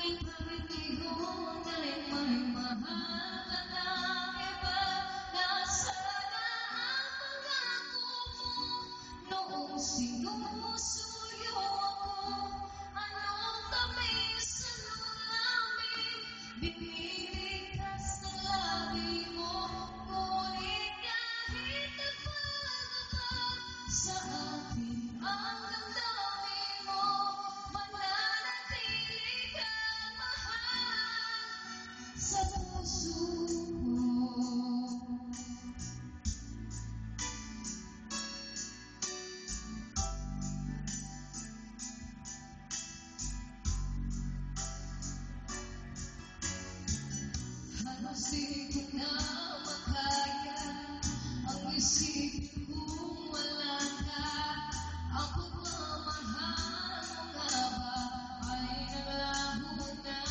Sinusuyo ako, anong tamis sa lamin, biniligtas ng labi mo, ngunit kahit nagpagaba sa akin ang damdamin mo, mananatili kang mahal sa puso mo. Isipin na makaya ang isipin kung wala ka. Ang pagmamahal mo nga ba ay naglaho na?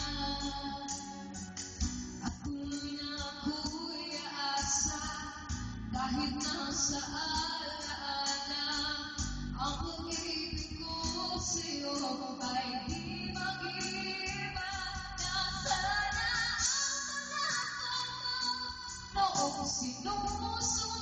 Ako'y aasa kahit nasa alaala, ang pag-ibig ko sa'yo ay di mag-iba. Nasaan na ang mga noong sinusunod